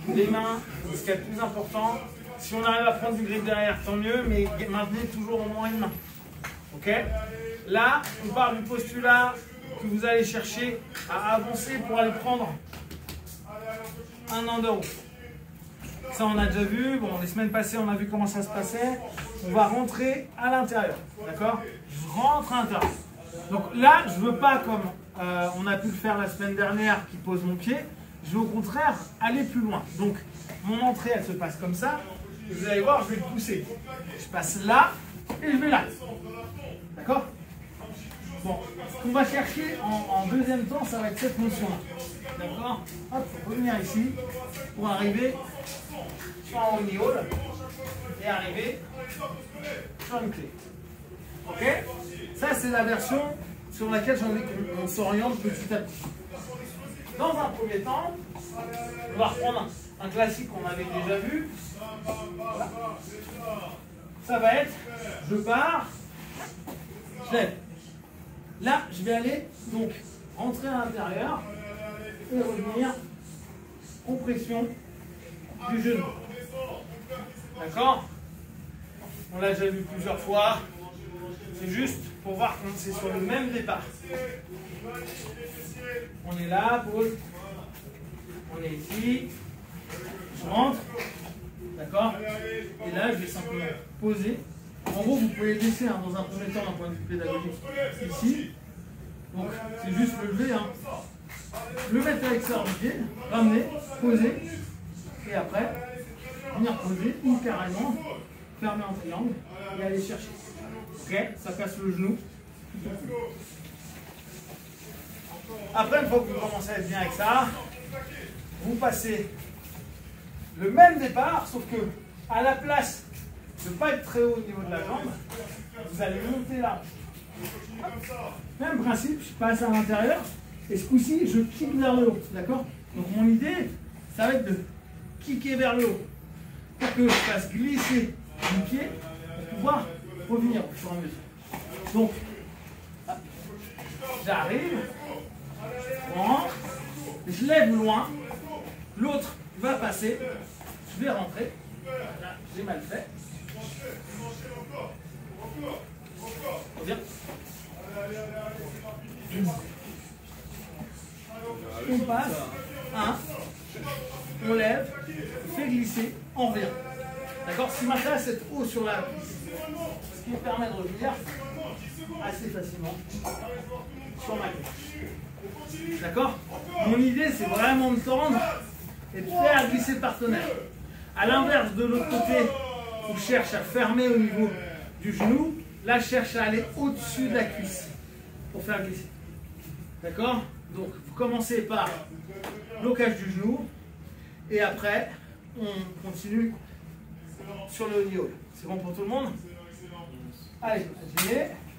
les mains, c'est ce qu'il y a de plus important. Si on arrive à prendre du grip derrière, tant mieux, mais maintenez toujours au moins une main. Ok? Là, on part du postulat que vous allez chercher à avancer pour aller prendre un under. Ça, on a déjà vu. Bon, les semaines passées, on a vu comment ça se passait. On va rentrer à l'intérieur. D'accord? Je rentre à l'intérieur. Donc là, je ne veux pas, comme on a pu le faire la semaine dernière, qui pose mon pied. Je veux au contraire aller plus loin. Donc, mon entrée, elle se passe comme ça. Et vous allez voir, je vais le pousser. Je passe là et je vais là. D'accord? Bon, ce qu'on va chercher en deuxième temps, ça va être cette notion-là. D'accord? Hop, il faut revenir ici pour arriver sur un honey hole et arriver sur une clé. Ok? Ça, c'est la version sur laquelle j'ai envie qu'on s'oriente petit à petit. Dans un premier temps, on va reprendre un classique qu'on avait déjà vu. Voilà. Ça va être, je pars, je lève. Là, je vais aller donc rentrer à l'intérieur et revenir compression du genou. D'accord? On l'a déjà vu plusieurs fois. C'est juste pour voir qu'on c'est sur le même départ. On est là, pause. On est ici. Je rentre. D'accord? Et là, je vais simplement poser. En gros, vous pouvez laisser dans un premier temps d'un point de vue pédagogique ici. Donc, c'est juste lever. Le mettre à l'extérieur du pied, ramener, poser. Et après, venir poser ou carrément fermer en triangle et aller chercher. Ok? Ça casse le genou. Après, une fois que vous commencez à être bien avec ça, vous passez le même départ, sauf que à la place de ne pas être très haut au niveau de la jambe, vous allez monter là. Même principe, je passe à l'intérieur et ce coup-ci, je kick vers le haut. D'accord? Donc mon idée, ça va être de kicker vers le haut pour que je fasse glisser mon pied pour pouvoir revenir au fur et à mesure. Donc, j'arrive, je rentre, je lève loin, l'autre va passer, je vais rentrer. Là, j'ai mal fait. Reviens. On passe, on lève, on fait glisser, on revient. D'accord? Si ma place est haut sur la piste, ce qui me permet de revenir assez facilement sur ma clé. D'accord? Mon idée, c'est vraiment de tendre et de faire glisser le partenaire. À l'inverse, de l'autre côté, on cherche à fermer au niveau du genou. Là, je cherche à aller au-dessus de la cuisse pour faire glisser. D'accord? Donc, vous commencez par blocage du genou et après, on continue sur le honey hole. C'est bon pour tout le monde? Allez, imaginez.